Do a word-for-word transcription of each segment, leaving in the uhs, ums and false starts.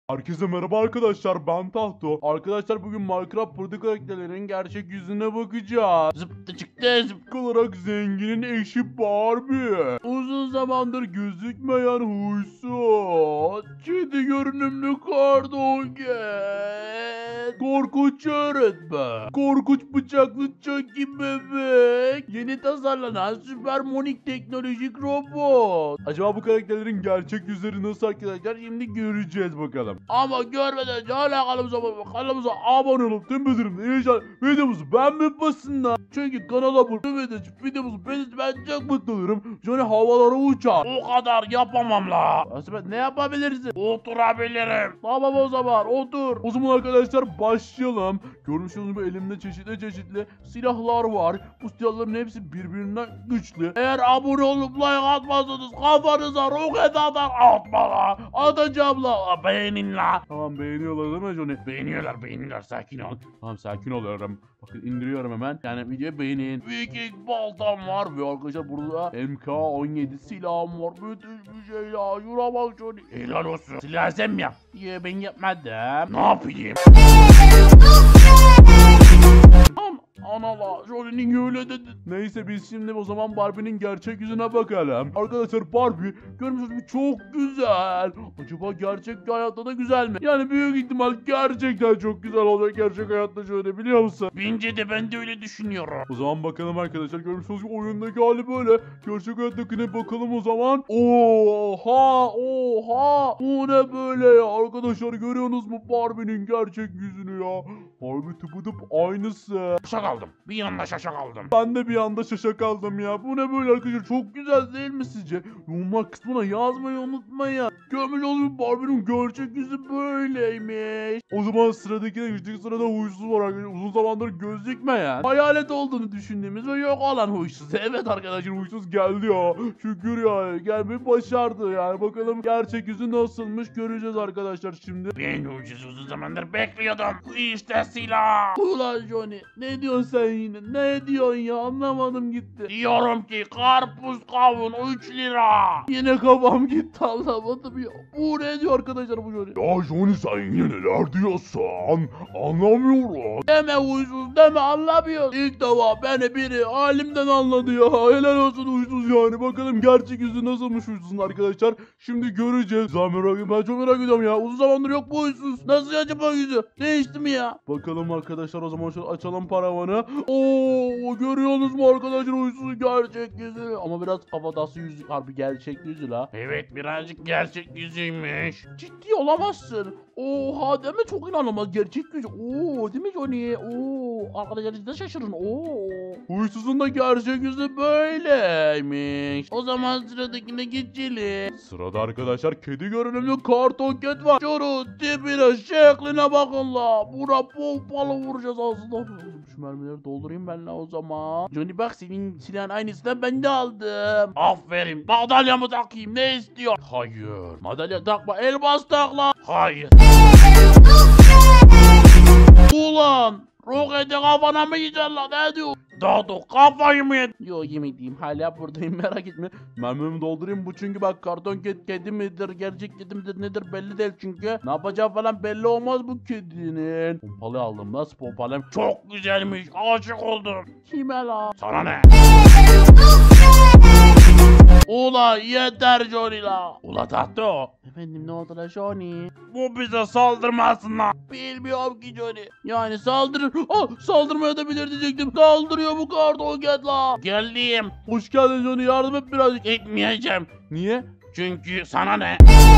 Herkese merhaba arkadaşlar, ben Tahto. Arkadaşlar bugün Minecraft Party karakterlerinin gerçek yüzüne bakacağız. Zıptı çıktı zıp. İlk olarak zenginin eşi Barbie. Uzun zamandır gözükmeyen huysuz. Kedi görünümlü kardoket. Korkunç öğretmen. Korkunç bıçaklı Chucky bebek. Yeni tasarlanan süper monik teknolojik robot. Acaba bu karakterlerin gerçek yüzleri nasıl arkadaşlar? Şimdi göreceğiz bakalım. Ama görmeden hala kanalımıza, kanalımıza abone olup tüm bildirimleri videomuzu beğenmeyi basınlar. Çünkü kanala bu videomuzu, videomuzu beğenirse ben çok mutlu olurum. Şöyle havalara uçar. O kadar yapamam la. Aslında ne yapabilirsin? Oturabilirim. Tamam o zaman otur. O zaman arkadaşlar başlayalım. Görmüş olduğunuz gibi elimde çeşitli çeşitli silahlar var. Bu silahların hepsi birbirinden güçlü. Eğer abone olup like atmazsanız kafanıza roket atar, atma la. Atacağım la. Beğenin la. Tamam beğeniyorlar değil mi Johnny? Beğeniyorlar beğeniyorlar, sakin ol. Tamam sakin oluyorum. Bakın indiriyorum hemen. Yani videoyu beğenin. Viking baltam var. Ve arkadaşlar burada M K on yedi silahım var. Müthiş bir şey ya. Yura bak Johnny. Helal olsun. Silah sen mi yap? Ya ben yapmadım. Ne yapayım? Am Anala Johnny'nin öyle dedi. Neyse biz şimdi o zaman Barbie'nin gerçek yüzüne bakalım. Arkadaşlar Barbie görmüş gibi çok güzel. Acaba gerçek hayatta da güzel mi? Yani büyük ihtimal gerçekten çok güzel olacak gerçek hayatta şöyle, biliyor musun? Bence de ben de öyle düşünüyorum. O zaman bakalım arkadaşlar, görmüş olduğunuz gibi oyundaki hali böyle. Gerçek hayattakine bakalım o zaman. Oha oha. Bu ne böyle ya arkadaşlar, görüyorsunuz mu Barbie'nin gerçek yüzünü ya? Barbie tıpıdıp aynısı. Şaşa kaldım. Bir yandan şaşa kaldım. Ben de bir anda şaşa kaldım ya. Bu ne böyle arkadaşlar, çok güzel değil mi sizce? Yorumlar kısmına yazmayı unutmayın. Görmüş olduğunuz gibi Barbie'nin gerçek yüzü böyleymiş. O zaman sıradaki de geçtik, sırada huysuz var arkadaşlar. Uzun zamandır gözükmeyen, hayalet olduğunu düşündüğümüz ve yok olan huysuz. Evet arkadaşlar, huysuz geldi ya. Şükür ya, gelmeyi başardı yani. Bakalım gerçek yüzü nasılmış göreceğiz arkadaşlar şimdi. Ben ucuz uzun zamandır bekliyordum. İşte silah. Ulan Johnny, ne diyorsun sen yine? Ne diyorsun ya, anlamadım gitti. Diyorum ki karpuz kavun üç lira. Yine kafam gitti, anlamadım ya. Bu ne diyor arkadaşlar bu Johnny? Ya Johnny sen yine neler diyorsun? Anlamıyorum. Deme huysuz deme, anlamıyor. İlk defa beni biri halimden anladı ya. Helal olsun huysuz yani. Bakalım gerçek yüzü nasılmış huysuzun arkadaşlar. Şimdi göreceğiz. Zaten merak ediyorum. Ben çok merak ediyorum ya. Uzun zamandır yok bu huysuz. Nasıl acaba yüzü? Değişti mi ya? Bakalım arkadaşlar, o zaman şöyle açalım paravanı. Oo, görüyorsunuz mu arkadaşlar huysuzun gerçek yüzü? Ama biraz kafatası yüzü harbi gerçek yüzü la. Evet, birazcık gerçek yüzüymüş. Ciddi olamazsın. Oha, deme, çok inanılmaz gerçek yüzü. Oo, değil mi Johnny? Oo, arkadaşlar siz de şaşırın. Oo. Huysuzun da gerçek yüzü böyleymiş. O zaman sıradakine geçelim. Sırada arkadaşlar kedi görünümlü kartonket var. Şunu tipine, şekline bakın la. Buna pompalı vuracağız aslında. Şu mermileri doldurayım ben la o zaman. Johnny bak, senin silahın aynısından ben de aldım. Aferin. Madalyamı takayım, ne istiyor? Hayır. Madalya takma, elmas tak la. Hayır. Ulan roketi kafana mı yiyeceksin lan, ne diyor? Dodo kafayı mı yedin? Yo, yemediğim hala buradayım, merak etme. Mermimi doldurayım, bu çünkü bak karton kedi, kedi midir gerçek kedi midir nedir belli değil çünkü. Ne yapacağı falan belli olmaz bu kedinin. Pompalı aldım, nasıl pompalım? Çok güzelmiş, aşık oldum. Kime la? Sana ne? Ula yeter Johnny la. Ula Tahto, Efendim ne oldu la Johnny? bu bize saldırmasın lan. Bilmiyorum ki Johnny. Yani saldırır. Oh, saldırmaya da bilir diyecektim. Saldırıyor bu kartonket la. Geldim. Hoş geldin Johnny, yardım et birazcık. Etmeyeceğim. Niye? Çünkü sana ne?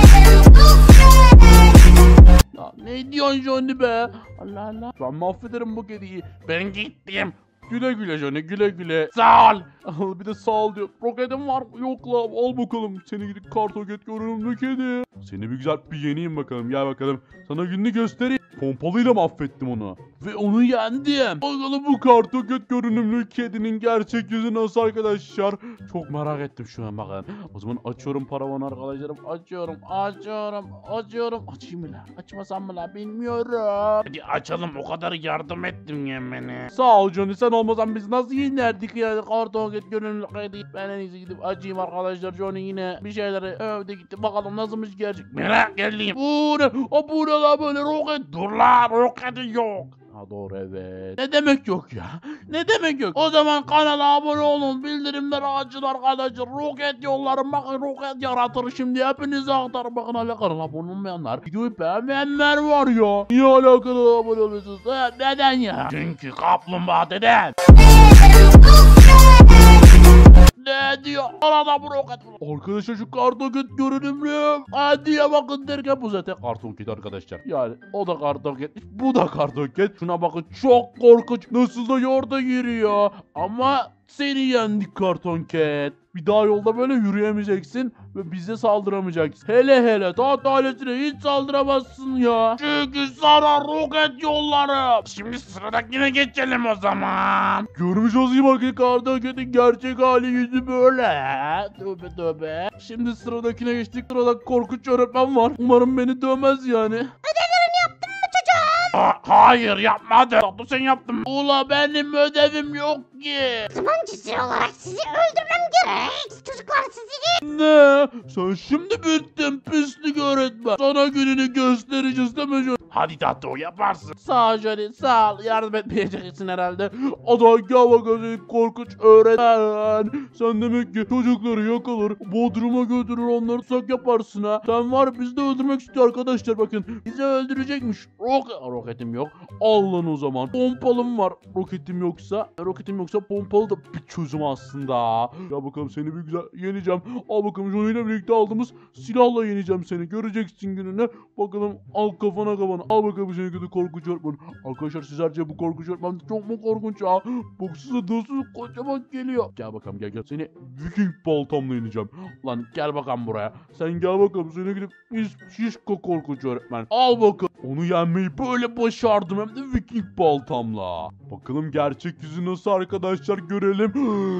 Ya ne diyorsun Johnny be? Allah Allah. Ben mahvederim bu kediyi. Ben gittim. Güle güle Johnny, güle güle. Sağ ol. Al, bir de sağ ol diyor. Roketim var mı? Yok la, al bakalım. Seni gidip kartoket görünümlü kedi. Seni bir güzel bir yeneyim bakalım, gel bakalım. Sana gününü göstereyim. Pompalıyla mı affettim onu? ve onu yendim. Bakalım bu kartoket görünümlü kedinin gerçek yüzü nasıl arkadaşlar? Çok merak ettim şu an bakın. O zaman açıyorum paravanı arkadaşlarım. Açıyorum, açıyorum, açıyorum. Açayım mı lan? Açmasam mı lan? Bilmiyorum. Hadi açalım, o kadar yardım ettin yemene. Sağ ol Johnny, sen olmasan biz nasıl yenerdik ya? Kartoket görünümlü kedi. Ben en iyisi gidip açayım arkadaşlar. Johnny yine bir şeyleri övdü gitti. Bakalım nasılmış gerçek. Merak ettim. Bu ne? O bu ne lan böyle roket? Dur lan, roketi yok. Ha doğru, evet. Ne demek yok ya? Ne demek yok? O zaman kanala abone olun. Bildirimleri açın arkadaşlar. Roket yollarım. Bakın roket yaratır şimdi. Hepinize aktarım. Bakın hala kanala abone olmayanlar. Videoyu beğenmeyenler var ya. Niye hala kanala abone olmuyorsunuz? Ha, neden ya? Çünkü kaplumbağa deden. Ne diyor? Arada bu roket. Arkadaşlar şu kartoket görünümlü. Hadi ya bakın derken bu zaten kartoket arkadaşlar. Yani o da kartoket. Bu da kartoket. Şuna bakın çok korkunç. Nasıl da yorda giriyor. Ama seni yendik kartonket. Bir daha yolda böyle yürüyemeyeceksin ve bize saldıramayacaksın. Hele hele taht ailesine hiç saldıramazsın ya. Çünkü sana roket yollarım. Şimdi sıradakine geçelim o zaman. Görmüş olayım bakın kartonketin gerçek hali yüzü böyle. Tövbe tövbe. Şimdi sıradakine geçtik. Sırada korkunç öğretmen var. Umarım beni dövmez yani. Ha- hayır yapmadım. Tatlı sen yaptın. Ula benim ödevim yok ki. Zıbancısı olarak sizi öldürmem gerek. Çocuklar sizi Ne? Sen şimdi bittin pislik öğretmen. Sana gününü göstereceğiz değil mi? Hadi Tatlı yaparsın. Sağ ol Johnny, sağ ol. Yardım etmeyeceksin herhalde. Ada gel bakalım korkunç öğretmen. Sen demek ki çocukları yakalar, bodruma götürür, onları sak yaparsın ha. Sen var, bizi de öldürmek istiyor arkadaşlar bakın. Bizi öldürecekmiş. Roket, roketim yok. Al lan o zaman. Pompalım var. Roketim yoksa, roketim yoksa pompalı da bir çözüm aslında. Ya bakalım seni bir güzel yeneceğim. Al bakalım Johnny ile birlikte aldığımız silahla yeneceğim seni. Göreceksin gününü. Bakalım al kafana kafana. Al bakalım seni kötü korkunç öğretmen. Arkadaşlar sizlerce bu korkunç öğretmen çok mu korkunç ya? Baksana nasıl kocaman geliyor. Gel bakalım gel gel. Seni Viking baltamla yeneceğim. Lan gel bakalım buraya. Sen gel bakalım seni gidip şiş, şişko korkunç öğretmen. Al bakalım. Onu yenmeyi böyle başardım hem de Viking baltamla. Bakalım gerçek yüzü nasıl arkadaşlar görelim.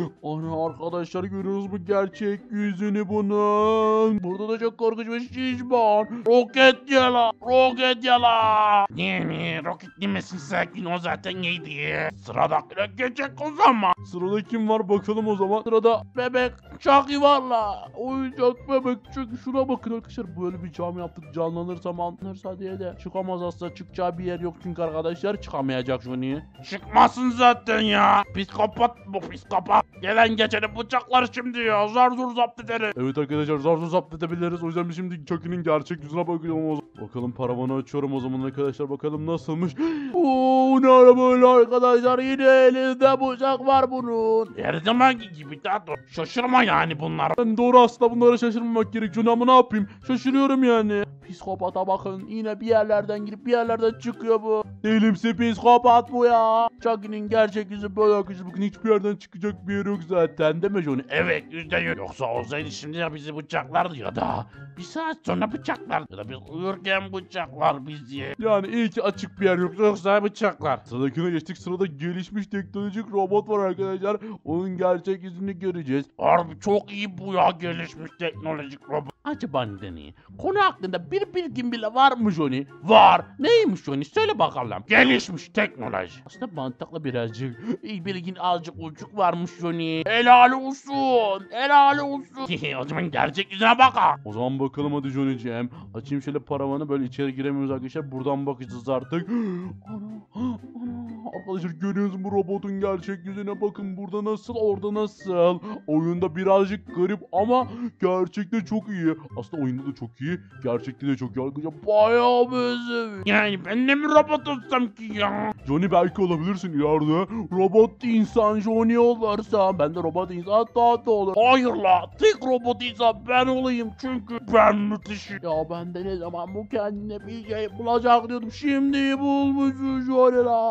Ana arkadaşlar görüyoruz mu gerçek yüzünü bunun. Burada da çok korkunç bir şişman. Roket yala. Roket yala. Niye mi? Roket demesin sakin, o zaten iyiydi. Sıradakine geçecek o zaman. Sırada kim var bakalım o zaman. Sırada bebek Chucky var la. Oyuncak bebek Chucky. Şuna bakın arkadaşlar. Böyle bir cam yaptık. Canlanırsam anlarsa diye de. Çıkamaz aslında. Çıkacağı bir yer yok çünkü arkadaşlar. Çıkamayacak Johnny. Çıkmasın zaten ya. Psikopat bu psikopat. Gelen geçeni bıçaklar şimdi ya. Zar zor zapt ederiz. Evet arkadaşlar zar zor zapt edebiliriz. O yüzden biz şimdi Chucky'nin gerçek yüzüne bakacağım o zaman. Bakalım paravanı açıyorum o zaman arkadaşlar. Bakalım nasılmış. Oo ne ara böyle arkadaşlar. Yine elinde bıçak var bunun. Her zamanki gibi Tatlı. Şaşırma yani bunlar. Ben doğru aslında bunlara şaşırmamak gerekiyor ama ne yapayım? Şaşırıyorum yani. Psikopata bakın. Yine bir yerlerden girip bir yerlerden çıkıyor bu. Delimsi psikopat bu ya. Chucky'nin gerçek yüzü böyle arkadaşlar. Bugün hiçbir yerden çıkacak bir yer yok zaten. Değil mi Johnny? Evet yüzde yüz. Yoksa olsaydı şimdi ya bizi bıçaklardı ya da bir saat sonra bıçaklar ya da biz uyurken bıçaklar bizi. Yani iyi ki açık bir yer yok. Yoksa bıçaklar. Sıradakine geçtik. Sırada gelişmiş teknolojik robot var arkadaşlar. Onun gerçek yüzünü göreceğiz. Harbi çok iyi bu ya, gelişmiş teknolojik robot. Acaba neden iyi? Konu hakkında bir bilgin bile var mı Johnny? Var. Neymiş Johnny? Söyle bakalım. Gelişmiş teknoloji. Aslında mantıklı birazcık. İyi bilgin azıcık ucuk varmış Johnny. Helal olsun. Helal olsun. O zaman gerçek yüzüne bakalım. O zaman bakalım hadi Johnny'ciğim. Açayım şöyle paravanı, böyle içeri giremiyoruz arkadaşlar. Buradan bakacağız artık. Ana, ana. Arkadaşlar görüyorsunuz bu robotun gerçek yüzüne bakın. Burada nasıl, orada nasıl. Oyunda birazcık garip ama gerçekte çok iyi. Aslında oyunda da çok iyi. Gerçekte de çok iyi arkadaşlar. Bayağı benziyor. Yani ben de mi robot olsam ki ya? Johnny belki olabilirsin ileride. Robot insan Johnny olursa ben de robot insan Tatlı olur. Hayır la, tek robot insan ben olayım çünkü ben müthişim. Ya ben de ne zaman bu kendine bir şey bulacak diyordum. Şimdi bulmuşum Johnny la. Püh.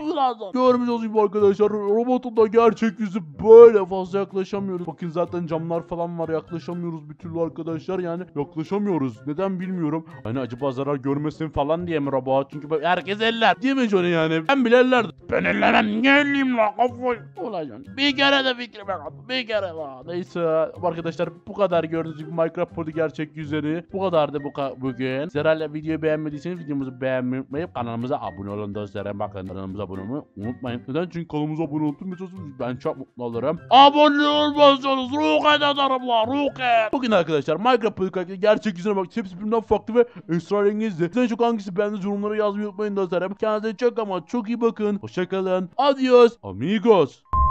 birazdan. Görmüş olduğunuz gibi arkadaşlar robotun da gerçek yüzü böyle, fazla yaklaşamıyoruz. Bakın zaten camlar falan var, yaklaşamıyoruz bir türlü arkadaşlar, yani yaklaşamıyoruz. Neden bilmiyorum. Hani acaba zarar görmesin falan diye mi robot? Çünkü böyle herkes eller. Değil mi Johnny yani? Ben bile ellerdim. Ben ellemem, ne elleyim la kafayı. Ulan Johnny. Bir kere de fikrime kaldı. Bir kere daha. Neyse arkadaşlar bu kadar gördüğünüz gibi Minecraft Podi gerçek yüzleri. Bu kadardı bu ka bugün. Sizler hala videoyu beğenmediyseniz videomuzu beğenmeyi unutmayıp kanalımıza abone olun dostlarım. Bakın kanalımıza abone olmayı unutmayın. Neden? Çünkü kanalımıza abone olursanız ben çok mutlu olurum. Abone olmazsanız roket atarım la roket. Bugün arkadaşlar Minecraft Podi gerçek yüzüne bak. Hepsi birbirinden farklı ve esrarengizdi. Size çok hangisi beğendiniz yorumlara yazmayı unutmayın dostlarım. Kendinize çok ama çok iyi bakın. Hoşçakalın. Adios amigos.